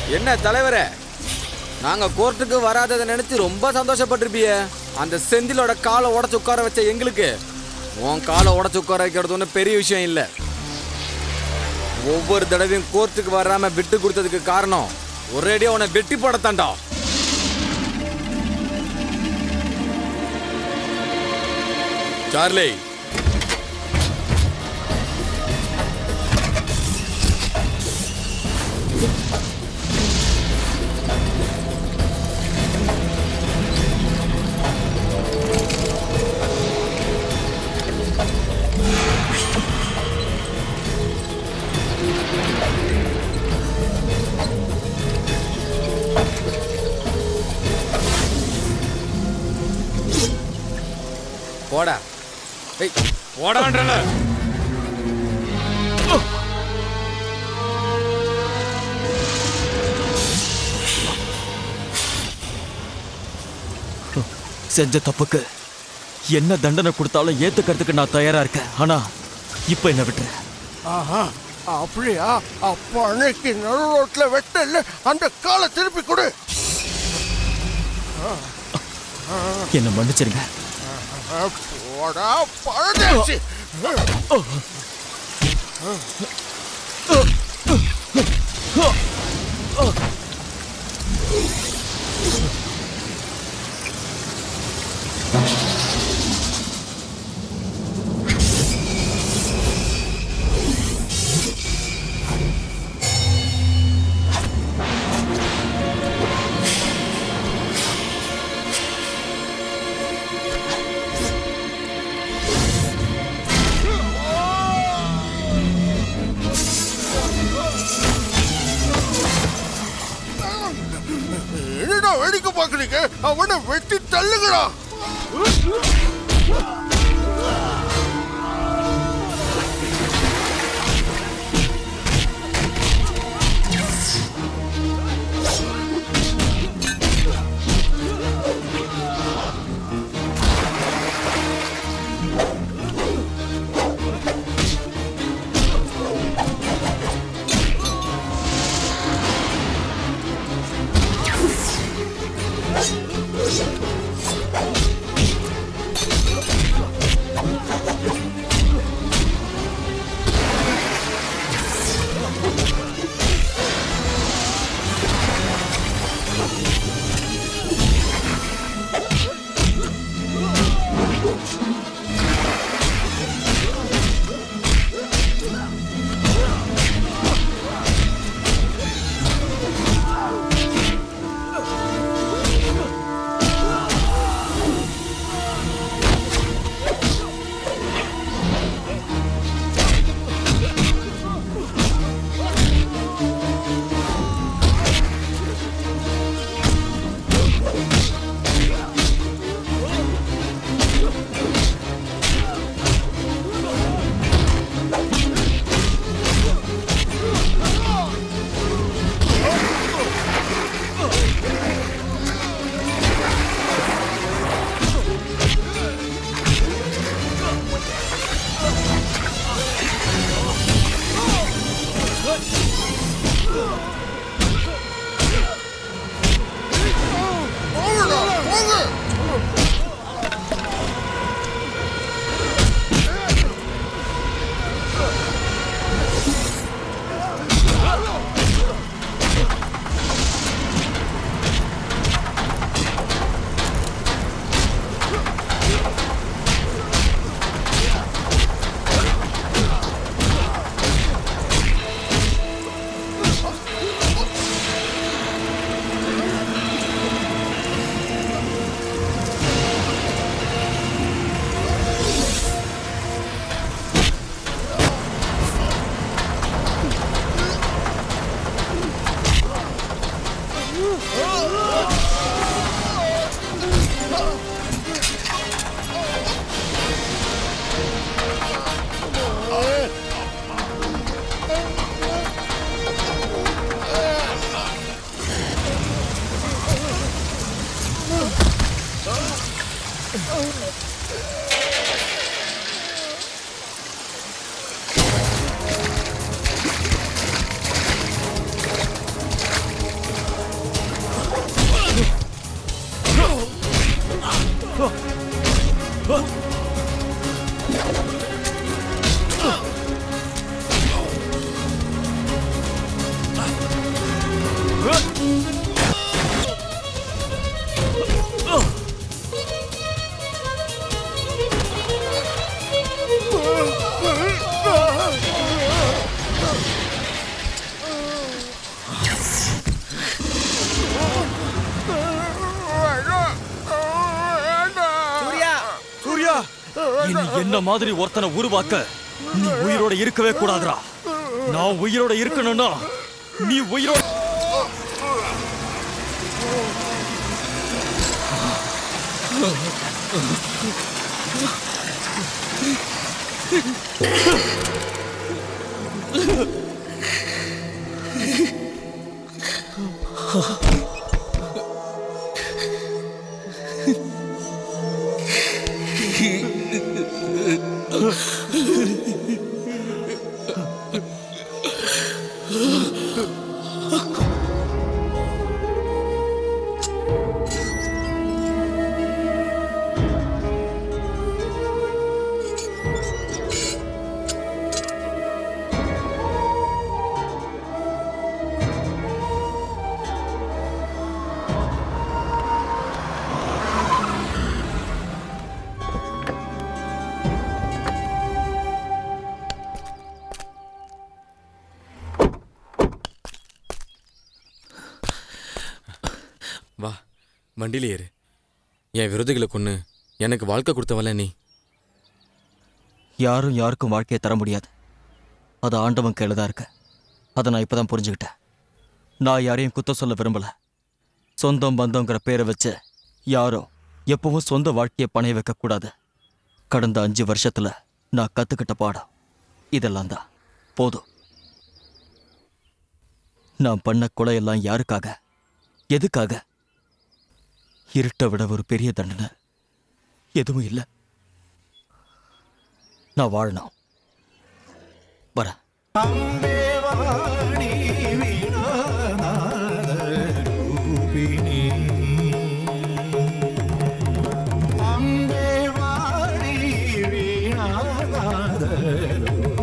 என்ன தலைவரே, நாங்க கோர்ட்டுக்கு வராததை நினைச்சு ரொம்ப சந்தோஷப்பட்டிருப்பிய. அந்த செந்திலோட காலை உடச்சு உட்கார வச்ச எங்களுக்கு உன் காலை உடச்சு உட்கார வைக்கிறது ஒன்றும் பெரிய விஷயம் இல்லை. ஒவ்வொரு தடவையும் கோர்ட்டுக்கு வராம விட்டு கொடுத்ததுக்கு காரணம் ஒரேடியா உன்னை வெட்டி போடத்தாண்டா. சார்லி, போடா. போடான்றல. செஞ்ச தப்புக்கு என்ன தண்டனை கொடுத்தாலும் ஏத்துக்கிறதுக்கு நான் தயாரா இருக்கேன். ஆனா இப்ப என்ன விட்டுற? ஆஹா, அப்படியா? அப்ப அன்னைக்கு நடு ரோட்ல வெட்டல அந்த காலை திருப்பி கொடு. என்ன மன்னிச்சிருங்க. போடா பரதேசி. வெடிக்க பாக்குறீங்க? அவனை வெட்டி தள்ளுங்கடா. என்ன மாதிரி ஒருத்தனை உருவாக்க நீ உயிரோட இருக்கவே கூடாதுடா. நான் உயிரோட இருக்கணும்னா நீ உயிரோட வா, வண்டியில ஏறு. என் விரோதிகளை கொன்னு எனக்கு வாழ்க்கை கொடுத்தவல நீ. யாரும் யாருக்கும் வாழ்க்கையை தர முடியாது. அது ஆண்டவன் கையில தான் இருக்கு. அதை நான் இப்பதான் புரிஞ்சுக்கிட்டேன். நான் யாரையும் குத்த சொல்ல விரும்பல. சொந்தம் பந்தங்கிற பேரை வச்சு யாரும் எப்பவும் சொந்த வாழ்க்கையை பணைய வைக்க கூடாது. கடந்த 5 வருஷத்துல நான் கத்துக்கிட்ட பாடம் இதெல்லாம் தான். போதும். நான் பண்ண கொலையெல்லாம் யாருக்காக, எதுக்காக? இருட்டை விட ஒரு பெரிய தண்டனை எதுவும் இல்லை. நான் வாழணும். வரேன்.